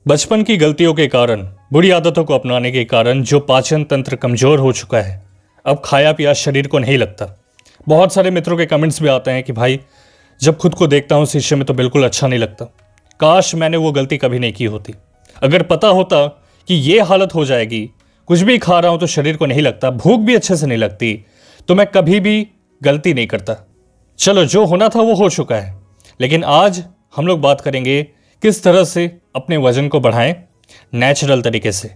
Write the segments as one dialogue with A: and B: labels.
A: बचपन की गलतियों के कारण, बुरी आदतों को अपनाने के कारण जो पाचन तंत्र कमजोर हो चुका है, अब खाया पिया शरीर को नहीं लगता। बहुत सारे मित्रों के कमेंट्स भी आते हैं कि भाई जब खुद को देखता हूँ शीशे में तो बिल्कुल अच्छा नहीं लगता, काश मैंने वो गलती कभी नहीं की होती। अगर पता होता कि ये हालत हो जाएगी, कुछ भी खा रहा हूँ तो शरीर को नहीं लगता, भूख भी अच्छे से नहीं लगती, तो मैं कभी भी गलती नहीं करता। चलो, जो होना था वो हो चुका है, लेकिन आज हम लोग बात करेंगे किस तरह से अपने वजन को बढ़ाएं नेचुरल तरीके से।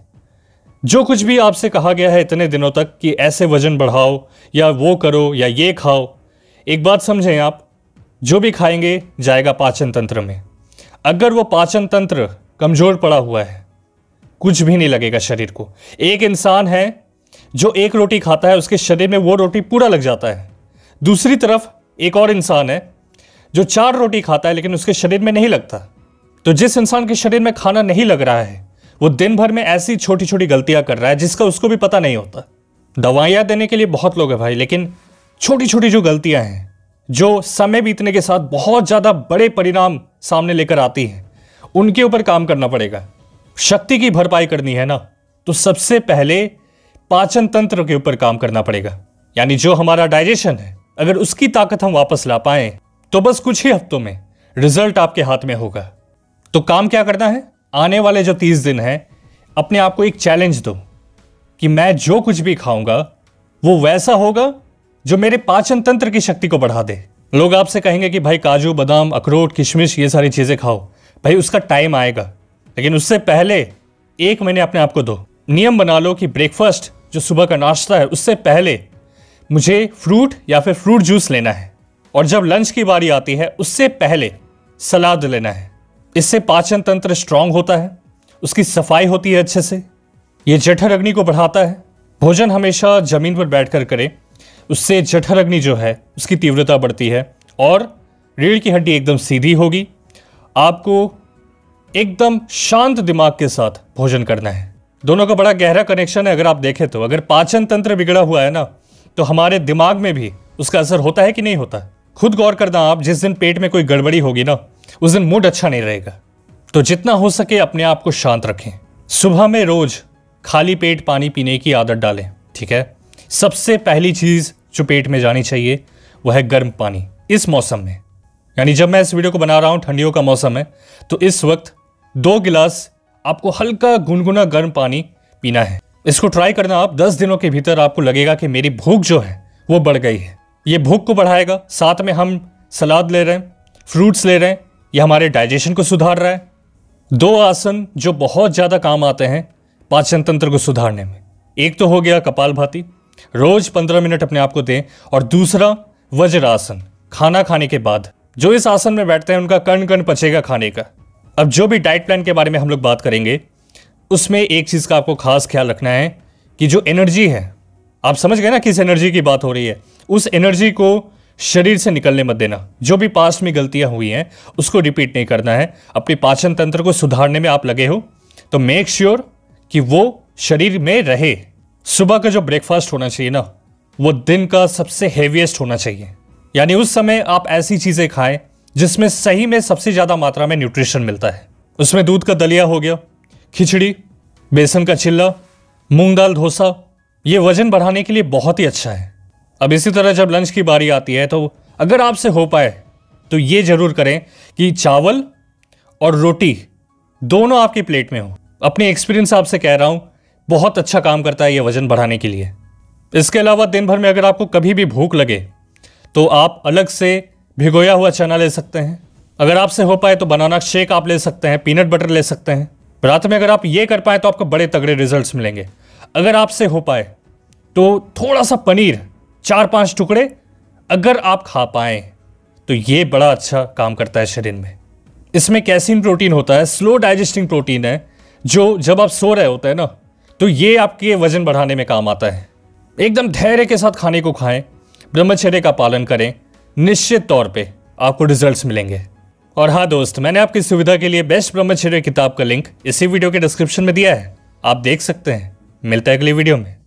A: जो कुछ भी आपसे कहा गया है इतने दिनों तक कि ऐसे वजन बढ़ाओ या वो करो या ये खाओ, एक बात समझें आप, जो भी खाएंगे जाएगा पाचन तंत्र में। अगर वो पाचन तंत्र कमज़ोर पड़ा हुआ है, कुछ भी नहीं लगेगा शरीर को। एक इंसान है जो एक रोटी खाता है, उसके शरीर में वो रोटी पूरा लग जाता है। दूसरी तरफ एक और इंसान है जो 4 रोटी खाता है लेकिन उसके शरीर में नहीं लगता। तो जिस इंसान के शरीर में खाना नहीं लग रहा है, वो दिन भर में ऐसी छोटी छोटी गलतियां कर रहा है जिसका उसको भी पता नहीं होता। दवाइयां देने के लिए बहुत लोग हैं भाई, लेकिन छोटी छोटी जो गलतियां हैं, जो समय बीतने के साथ बहुत ज़्यादा बड़े परिणाम सामने लेकर आती हैं, उनके ऊपर काम करना पड़ेगा। शक्ति की भरपाई करनी है ना, तो सबसे पहले पाचन तंत्र के ऊपर काम करना पड़ेगा। यानी जो हमारा डाइजेशन है, अगर उसकी ताकत हम वापस ला पाए तो बस कुछ ही हफ्तों में रिजल्ट आपके हाथ में होगा। तो काम क्या करना है, आने वाले जो 30 दिन हैं, अपने आप को एक चैलेंज दो कि मैं जो कुछ भी खाऊंगा वो वैसा होगा जो मेरे पाचन तंत्र की शक्ति को बढ़ा दे। लोग आपसे कहेंगे कि भाई काजू बादाम अखरोट किशमिश ये सारी चीज़ें खाओ। भाई उसका टाइम आएगा, लेकिन उससे पहले 1 महीने अपने आप को दो। नियम बना लो कि ब्रेकफास्ट जो सुबह का नाश्ता है, उससे पहले मुझे फ्रूट या फिर फ्रूट जूस लेना है, और जब लंच की बारी आती है उससे पहले सलाद लेना है। इससे पाचन तंत्र स्ट्रांग होता है, उसकी सफाई होती है अच्छे से, ये जठर अग्नि को बढ़ाता है। भोजन हमेशा जमीन पर बैठकर करें, उससे जठर अग्नि जो है उसकी तीव्रता बढ़ती है और रीढ़ की हड्डी एकदम सीधी होगी। आपको एकदम शांत दिमाग के साथ भोजन करना है। दोनों का बड़ा गहरा कनेक्शन है। अगर आप देखें तो अगर पाचन तंत्र बिगड़ा हुआ है ना, तो हमारे दिमाग में भी उसका असर होता है कि नहीं होता। खुद गौर करना आप, जिस दिन पेट में कोई गड़बड़ी होगी ना, उस दिन मूड अच्छा नहीं रहेगा। तो जितना हो सके अपने आप को शांत रखें। सुबह में रोज खाली पेट पानी पीने की आदत डालें, ठीक है। सबसे पहली चीज जो पेट में जानी चाहिए वह है गर्म पानी। इस मौसम में, यानी जब मैं इस वीडियो को बना रहा हूं, ठंडियों का मौसम है, तो इस वक्त 2 गिलास आपको हल्का गुनगुना गर्म पानी पीना है। इसको ट्राई करना आप। 10 दिनों के भीतर आपको लगेगा कि मेरी भूख जो है वो बढ़ गई है। ये भूख को बढ़ाएगा। साथ में हम सलाद ले रहे हैं, फ्रूट्स ले रहे हैं, ये हमारे डाइजेशन को सुधार रहा है। 2 आसन जो बहुत ज़्यादा काम आते हैं पाचन तंत्र को सुधारने में। एक तो हो गया कपालभाति, रोज 15 मिनट अपने आप को दें, और दूसरा वज्रासन, खाना खाने के बाद। जो इस आसन में बैठते हैं उनका कण कण पचेगा खाने का। अब जो भी डाइट प्लान के बारे में हम लोग बात करेंगे, उसमें एक चीज़ का आपको खास ख्याल रखना है कि जो एनर्जी है, आप समझ गए ना किस एनर्जी की बात हो रही है, उस एनर्जी को शरीर से निकलने मत देना। जो भी पास्ट में गलतियां हुई हैं उसको रिपीट नहीं करना है। अपने पाचन तंत्र को सुधारने में आप लगे हो तो मेक श्योर कि वो शरीर में रहे। सुबह का जो ब्रेकफास्ट होना चाहिए ना, वो दिन का सबसे हेवीएस्ट होना चाहिए। यानी उस समय आप ऐसी चीज़ें खाएं जिसमें सही में सबसे ज़्यादा मात्रा में न्यूट्रिशन मिलता है। उसमें दूध का दलिया हो गया, खिचड़ी, बेसन का चिल्ला, मूंग दाल डोसा, ये वजन बढ़ाने के लिए बहुत ही अच्छा है। अब इसी तरह जब लंच की बारी आती है, तो अगर आपसे हो पाए तो ये जरूर करें कि चावल और रोटी दोनों आपकी प्लेट में हो। अपने एक्सपीरियंस आपसे कह रहा हूँ, बहुत अच्छा काम करता है ये वजन बढ़ाने के लिए। इसके अलावा दिन भर में अगर आपको कभी भी भूख लगे तो आप अलग से भिगोया हुआ चना ले सकते हैं। अगर आपसे हो पाए तो बनाना शेक आप ले सकते हैं, पीनट बटर ले सकते हैं। रात में अगर आप ये कर पाए तो आपको बड़े तगड़े रिजल्ट्स मिलेंगे। अगर आपसे हो पाए तो थोड़ा सा पनीर, 4-5 टुकड़े अगर आप खा पाएं तो ये बड़ा अच्छा काम करता है शरीर में। इसमें कैसीन प्रोटीन होता है, स्लो डाइजेस्टिंग प्रोटीन है, जो जब आप सो रहे होते हैं ना, तो ये आपके वजन बढ़ाने में काम आता है। एकदम धैर्य के साथ खाने को खाएं, ब्रह्मचर्य का पालन करें, निश्चित तौर पे आपको रिजल्ट्स मिलेंगे। और हाँ दोस्त, मैंने आपकी सुविधा के लिए बेस्ट ब्रह्मचर्य किताब का लिंक इसी वीडियो के डिस्क्रिप्शन में दिया है, आप देख सकते हैं। मिलता है अगली वीडियो में।